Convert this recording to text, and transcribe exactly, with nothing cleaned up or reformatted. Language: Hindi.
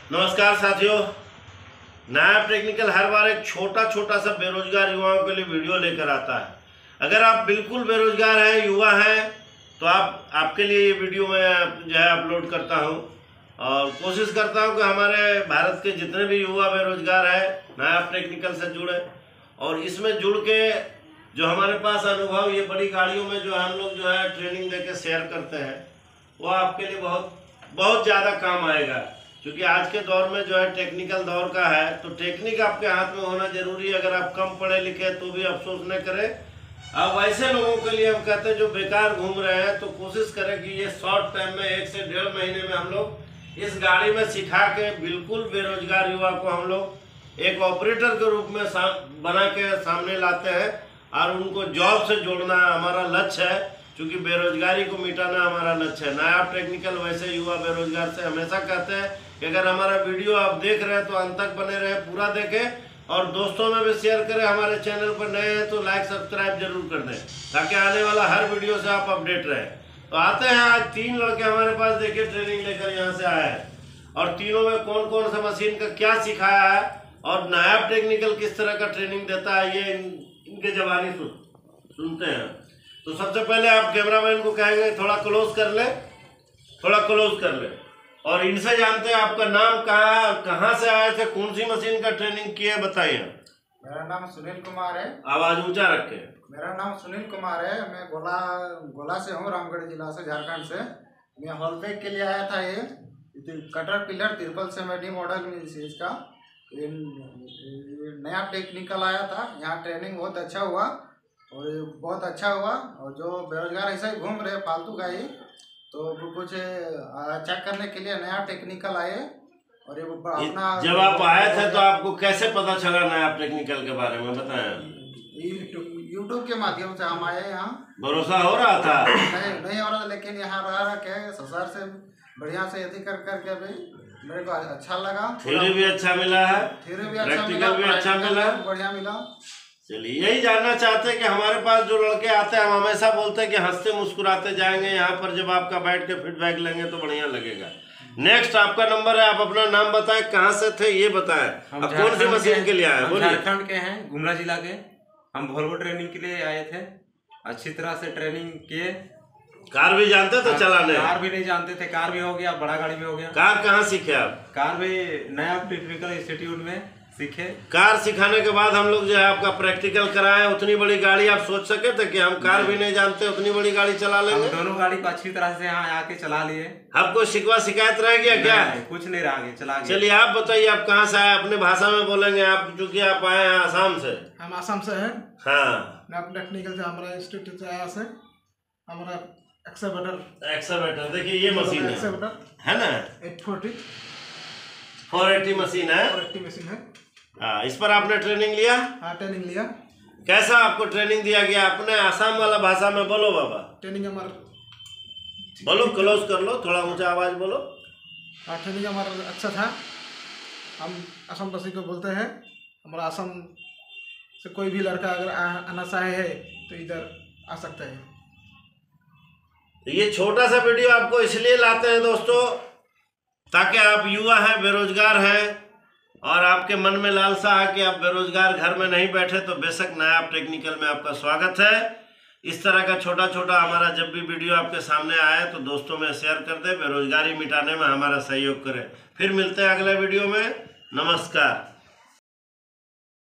नमस्कार साथियों, नायब टेक्निकल हर बार एक छोटा छोटा सा बेरोजगार युवाओं के लिए वीडियो लेकर आता है। अगर आप बिल्कुल बेरोजगार हैं, युवा हैं, तो आप आपके लिए ये वीडियो मैं जो है अपलोड करता हूं और कोशिश करता हूं कि हमारे भारत के जितने भी युवा बेरोजगार हैं नायब टेक्निकल से जुड़े और इसमें जुड़ के जो हमारे पास अनुभव ये बड़ी गाड़ियों में जो हम लोग जो है ट्रेनिंग देके शेयर करते हैं वो आपके लिए बहुत बहुत ज़्यादा काम आएगा। क्योंकि आज के दौर में जो है टेक्निकल दौर का है, तो टेक्निक आपके हाथ में होना जरूरी है। अगर आप कम पढ़े लिखे तो भी अफसोस न करें। अब ऐसे लोगों के लिए हम कहते हैं जो बेकार घूम रहे हैं, तो कोशिश करें कि ये शॉर्ट टाइम में एक से डेढ़ महीने में हम लोग इस गाड़ी में सिखा के बिल्कुल बेरोजगार युवा को हम लोग एक ऑपरेटर के रूप में बना के सामने लाते हैं और उनको जॉब से जोड़ना हमारा लक्ष्य है। क्योंकि बेरोजगारी को मिटाना हमारा लक्ष्य है। नायब टेक्निकल वैसे युवा बेरोजगार से हमेशा कहते हैं कि अगर हमारा वीडियो आप देख रहे हैं तो अंत तक बने रहे, पूरा देखें और दोस्तों में भी शेयर करें। हमारे चैनल पर नए हैं तो लाइक सब्सक्राइब जरूर कर दें ताकि आने वाला हर वीडियो से आप अपडेट रहें। तो आते हैं, आज तीन लड़के हमारे पास देखिए ट्रेनिंग लेकर यहाँ से आए हैं और तीनों में कौन कौन सा मशीन का क्या सिखाया है और नायब टेक्निकल किस तरह का ट्रेनिंग देता है, ये इनके जवानी सुन सुनते हैं। तो सबसे पहले आप कैमरामैन को कहेंगे थोड़ा क्लोज कर ले, थोड़ा क्लोज कर ले और इनसे जानते हैं आपका नाम कहाँ है, कहाँ से आए थे, कौन सी मशीन का ट्रेनिंग किए, बताइए। मेरा नाम सुनील कुमार है। आवाज ऊंचा रखे। मेरा नाम सुनील कुमार है। मैं गोला गोला से हूँ, रामगढ़ जिला से, झारखंड से। मैं हॉलपैक के लिए आया था। ये कटर पिलर तिरपल से मैं डी मॉडल में इसका नया टेक्निकल आया था। यहाँ ट्रेनिंग बहुत अच्छा हुआ और बहुत अच्छा हुआ। और जो बेरोजगार ऐसा ही घूम रहे फालतू का ही, तो कुछ चेक करने के लिए नया टेक्निकल आए। और ये अपना जब आप आए थे तो आपको कैसे पता चला नया टेक्निकल के बारे में, बताएं। यूट्यूब के माध्यम से हम आए यहाँ। भरोसा हो रहा था? नहीं नहीं हो रहा, लेकिन यहाँ रह रह के ससुर से बढ़िया से यदि कर करके भी मेरे को अच्छा लगा। थ्योरी भी अच्छा मिला है, थ्योरी भी अच्छा प्रैक्टिकल भी अच्छा मिला, बढ़िया मिला। चलिए, यही जानना चाहते हैं कि हमारे पास जो लड़के आते हैं, हम हमेशा बोलते हैं कि हंसते मुस्कुराते जाएंगे। यहाँ पर जब आपका बैठ के फीडबैक लेंगे तो बढ़िया लगेगा। नेक्स्ट आपका नंबर है, आप अपना नाम बताएं, कहाँ से थे ये बताएं, अब कौन सी मशीन के लिए आए? बोलिए। झारखंड के हैं, गुमला जिला के। हम वोल्वो ट्रेनिंग के लिए आए थे। अच्छी तरह से ट्रेनिंग किए। कार भी जानते थे चलाने? कार भी नहीं जानते थे। कार भी हो गया, बड़ा गाड़ी भी हो गया। कार कहाँ सीखे आप? कार भी नया टेक्निकल इंस्टीट्यूट में सीखे। कार सिखाने के बाद हम लोग जो है आपका प्रैक्टिकल कराए। उतनी बड़ी गाड़ी आप सोच सके थे कि हम कार भी नहीं जानते उतनी बड़ी गाड़ी चला लेंगे? हम दोनों गाड़ी को अच्छी तरह से यहाँ आके चला लिए। आपको शिकवा शिकायत रह गया क्या? कुछ नहीं रह गया, चला गया। चलिए, आप बताइए आप कहाँ से आए, अपने भाषा में बोलेंगे आप, चूंकि आप आए हैं आसाम से। हम आसाम से हैं। हाँ, नायब टेक्निकल से हमारा इंस्टीट्यूट से आया से हमारा एक्सेवेटर एक्सेवेटर देखिए, ये मशीन है है ना, eight forty four eighty machine है। फोर एट्टी मशीन है। हाँ, इस पर आपने ट्रेनिंग लिया? हाँ, ट्रेनिंग लिया। कैसा आपको ट्रेनिंग दिया गया? अपने आसाम वाला भाषा में बोलो बाबा। ट्रेनिंग हमारा बोलो, क्लोज कर लो, थोड़ा ऊंचा आवाज बोलो। हाँ, ट्रेनिंग हमारा अच्छा था। हम असम बसी को बोलते हैं। हमारा असम से कोई भी लड़का अगर आना चाहे है तो इधर आ सकता है। तो ये छोटा सा वीडियो आपको इसलिए लाते हैं दोस्तों, ताकि आप युवा हैं, बेरोजगार हैं और आपके मन में लालसा है कि आप बेरोजगार घर में नहीं बैठे, तो बेशक नायब टेक्निकल में आपका स्वागत है। इस तरह का छोटा छोटा हमारा जब भी वीडियो आपके सामने आए तो दोस्तों में शेयर कर दे, बेरोजगारी मिटाने में हमारा सहयोग करें। फिर मिलते हैं अगले वीडियो में। नमस्कार।